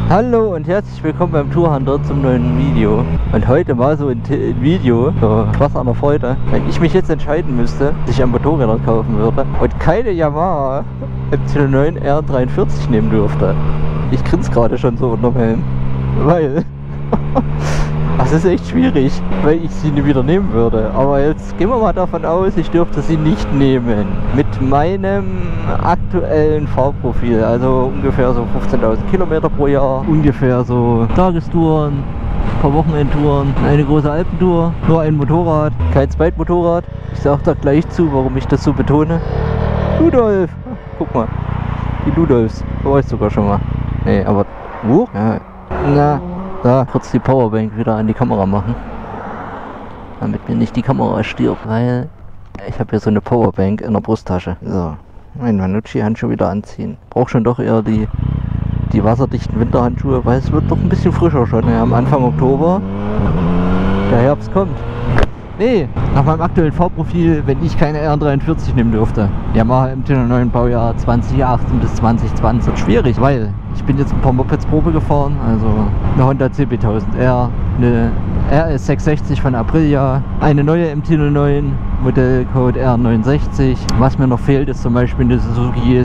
Hallo und herzlich willkommen beim Tourhunter zum neuen Video. Und heute mal so ein Video, so Spaß an der Freude. Wenn ich mich jetzt entscheiden müsste, dass ich ein Motorräder kaufen würde und keine Yamaha MT-09 R43 nehmen dürfte. Ich grinse gerade schon so unterm Helm, weil das ist echt schwierig, weil ich sie nie wieder nehmen würde. Aber jetzt gehen wir mal davon aus, ich dürfte sie nicht nehmen. Mit meinem aktuellen Fahrprofil, also ungefähr so 15.000 Kilometer pro Jahr, ungefähr so Tagestouren, ein paar Wochenendtouren, eine große Alpentour, nur ein Motorrad, kein Zweitmotorrad. Ich sage da gleich zu, warum ich das so betone. Ludolf, guck mal, die Ludolfs, da war ich sogar schon mal. Nee, aber, ja, na. Da kurz die Powerbank wieder an die Kamera machen, damit mir nicht die Kamera stirbt, weil ich habe hier so eine Powerbank in der Brusttasche. So, mein Manucci-Handschuh wieder anziehen. Brauche schon doch eher die wasserdichten Winterhandschuhe, weil es wird doch ein bisschen frischer schon. Ja, am Anfang Oktober, der Herbst kommt. Nee, nach meinem aktuellen Fahrprofil, wenn ich keine R43 nehmen dürfte. Yamaha MT-09 Baujahr 2018 bis 2020. Schwierig, weil ich bin jetzt ein paar Mopeds Probe gefahren, also eine Honda CB1000R, eine RS 660 von Aprilia, eine neue MT-09, Modellcode R69. Was mir noch fehlt, ist zum Beispiel eine Suzuki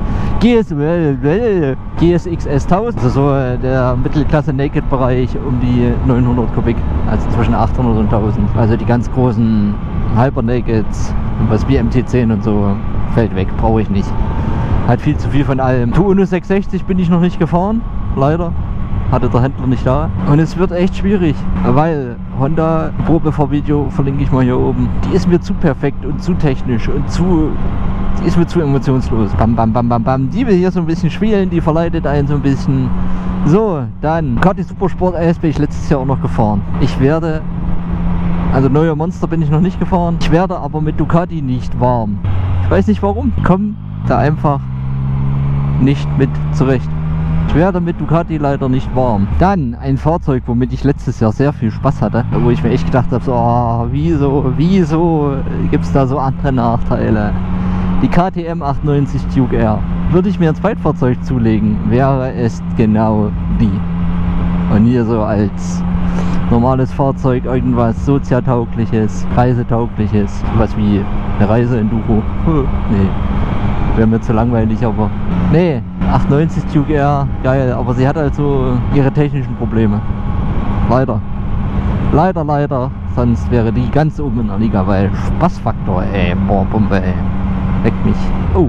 GSX S1000, also so der Mittelklasse Naked-Bereich um die 900 Kubik, also zwischen 800 und 1000. Also die ganz großen Hyper-Nakeds, was wie MT10 und so, fällt weg, brauche ich nicht. Hat viel zu viel von allem. Tuono 660 bin ich noch nicht gefahren, leider. Hatte der Händler nicht da. Und es wird echt schwierig, weil Honda, Probefahrvideo verlinke ich mal hier oben, die ist mir zu perfekt und zu technisch und die ist mir zu emotionslos. Bam, bam, bam, bam, bam. Die will hier so ein bisschen spielen, die verleitet einen so ein bisschen. So, dann Ducati Supersport RS bin ich letztes Jahr auch noch gefahren. Ich werde, also neue Monster bin ich noch nicht gefahren. Ich werde aber mit Ducati nicht warm. Ich weiß nicht warum. Komm da einfach nicht mit zurecht. Ich werde mit Ducati leider nicht warm. Dann ein Fahrzeug, womit ich letztes Jahr sehr viel Spaß hatte, wo ich mir echt gedacht habe, so, oh, wieso gibt es da so andere Nachteile? Die KTM 98 Duke R. Würde ich mir ein Zweitfahrzeug zulegen, wäre es genau die. Und hier so als normales Fahrzeug irgendwas soziataugliches, reisetaugliches, was wie eine Reise-Enduro. Nee. Wäre mir zu langweilig, aber nee, 98 Duke R, geil, aber sie hat also ihre technischen Probleme. Leider, sonst wäre die ganz oben in der Liga, weil Spaßfaktor, ey, boah, Bombe, ey, leckt mich. Oh,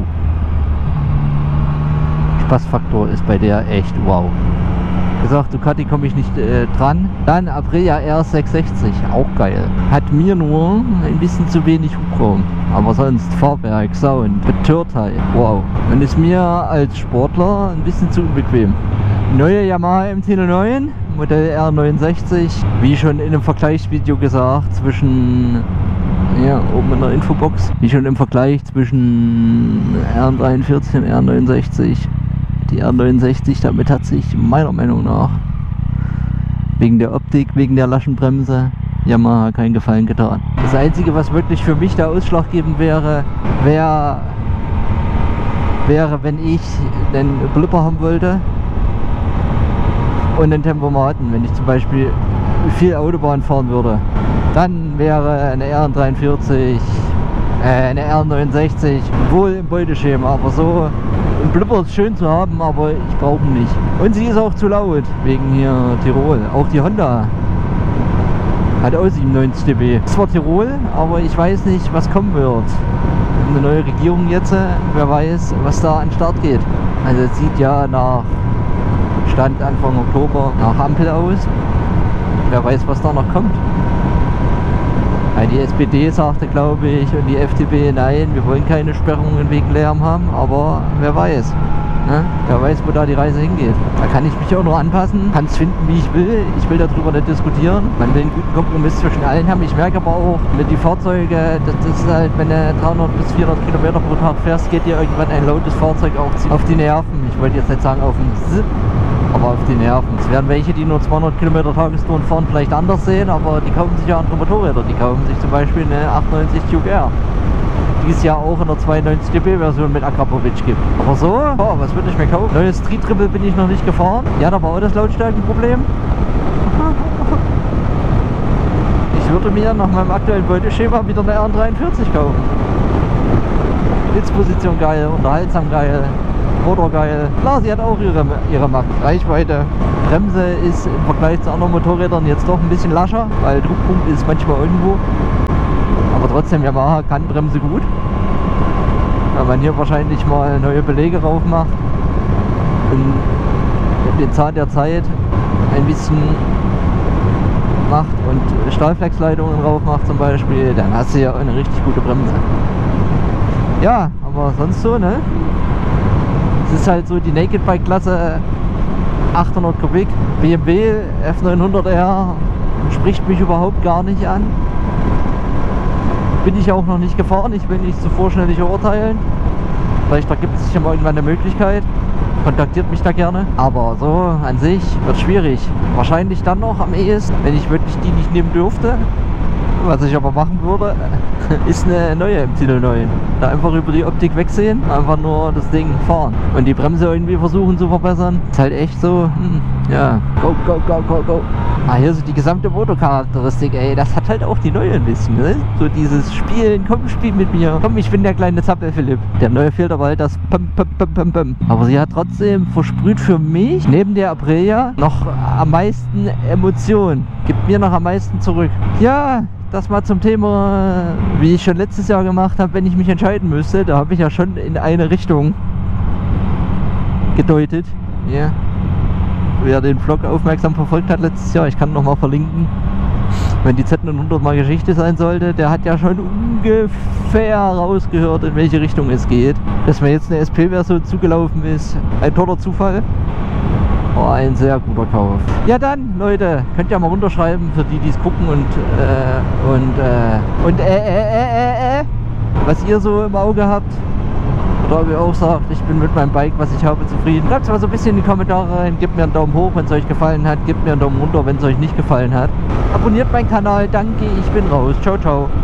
Spaßfaktor ist bei der echt wow. Gesagt, Ducati komme ich nicht dran. Dann Aprilia R 660, auch geil. Hat mir nur ein bisschen zu wenig Hubraum. Aber sonst Fahrwerk, Sound, Betörtheit, wow. Und ist mir als Sportler ein bisschen zu unbequem. Neue Yamaha MT-09, Modell R69, wie schon in einem Vergleichsvideo gesagt, zwischen, ja, oben in der Infobox, wie schon im Vergleich zwischen R43 und R69. Die R69, damit hat sich meiner Meinung nach wegen der Optik, wegen der Laschenbremse Yamaha keinen Gefallen getan. Das Einzige, was wirklich für mich da ausschlaggebend wäre, wenn ich einen Blipper haben wollte und einen Tempomaten, wenn ich zum Beispiel viel Autobahn fahren würde, dann wäre eine R43, eine R69 wohl im Beuteschema, aber so ein Blipper ist schön zu haben, aber ich brauche ihn nicht. Und sie ist auch zu laut, wegen hier Tirol. Auch die Honda hat auch 97 dB. Zwar Tirol, aber ich weiß nicht, was kommen wird. Eine neue Regierung jetzt, wer weiß, was da an den Start geht. Also es sieht ja nach Stand Anfang Oktober nach Ampel aus. Wer weiß, was da noch kommt. Die SPD sagte, glaube ich, und die FDP, nein, wir wollen keine Sperrungen wegen Lärm haben, aber wer weiß. Ne? Wer weiß, wo da die Reise hingeht. Da kann ich mich auch nur anpassen, kann es finden, wie ich will. Ich will darüber nicht diskutieren. Man will einen guten Kompromiss zwischen allen haben. Ich merke aber auch, mit die Fahrzeuge, das ist halt, wenn du 300 bis 400 Kilometer pro Tag fährst, geht dir irgendwann ein lautes Fahrzeug auch auf die Nerven. Ich wollte jetzt nicht sagen auf den Zip, aber auf die Nerven. Es werden welche, die nur 200 Kilometer Tagestouren fahren, vielleicht anders sehen, aber die kaufen sich ja andere Motorräder. Die kaufen sich zum Beispiel eine 98 Duke R. dieses Jahr auch in der 92 dB Version mit Akrapovic gibt. Aber so, oh, was würde ich mir kaufen? Neues Street Triple bin ich noch nicht gefahren. Ja, da war auch das Lautstärkenproblem. Ich würde mir nach meinem aktuellen Beuteschema wieder eine R43 kaufen. Sitzposition geil, unterhaltsam geil, Motor geil. Klar, sie hat auch ihre Macht. Reichweite. Bremse ist im Vergleich zu anderen Motorrädern jetzt doch ein bisschen lascher, weil Druckpunkt ist manchmal irgendwo. Aber trotzdem, Yamaha kann Bremse gut. Wenn man hier wahrscheinlich mal neue Belege drauf macht und den Zahn der Zeit ein bisschen macht und Stahlflexleitungen drauf macht zum Beispiel, dann hast du ja eine richtig gute Bremse. Ja, aber sonst so, ne? Es ist halt so die Naked Bike Klasse 800 Kubik. BMW F900R spricht mich überhaupt gar nicht an. Bin ich auch noch nicht gefahren, ich will nicht zu vorschnellig urteilen. Vielleicht ergibt sich ja mal irgendwann eine Möglichkeit. Kontaktiert mich da gerne. Aber so an sich wird schwierig. Wahrscheinlich dann noch am ehesten, wenn ich wirklich die nicht nehmen dürfte. Was ich aber machen würde, ist eine neue MT-09. Da einfach über die Optik wegsehen, einfach nur das Ding fahren. Und die Bremse irgendwie versuchen zu verbessern. Ist halt echt so, ja, go, go, go, go, go. Ah, hier so die gesamte Motorcharakteristik, ey, das hat halt auch die neue ein bisschen, ne? So dieses Spielen, komm, spiel mit mir. Komm, ich bin der kleine Zappel Philipp. Der neue fehlt aber halt das Pum, Pum, Pum, Pum, Pum. Aber sie hat trotzdem versprüht für mich, neben der Aprilia, noch am meisten Emotionen. Gibt mir noch am meisten zurück. Ja, das mal zum Thema, wie ich schon letztes Jahr gemacht habe, wenn ich mich entscheiden müsste. Da habe ich ja schon in eine Richtung gedeutet. Ja. Wer den Vlog aufmerksam verfolgt hat letztes Jahr, ich kann noch mal verlinken. Wenn die Z900 mal Geschichte sein sollte, der hat ja schon ungefähr rausgehört, in welche Richtung es geht. Dass mir jetzt eine SP-Version zugelaufen ist, ein toller Zufall. War ein sehr guter Kauf. Ja dann, Leute, könnt ihr mal runterschreiben, für die, die es gucken was ihr so im Auge habt. Oder ob ihr auch sagt, ich bin mit meinem Bike, was ich habe, zufrieden. Schreibt es mal so ein bisschen in die Kommentare rein, gebt mir einen Daumen hoch, wenn es euch gefallen hat, gebt mir einen Daumen runter, wenn es euch nicht gefallen hat. Abonniert meinen Kanal, danke, ich bin raus. Ciao, ciao.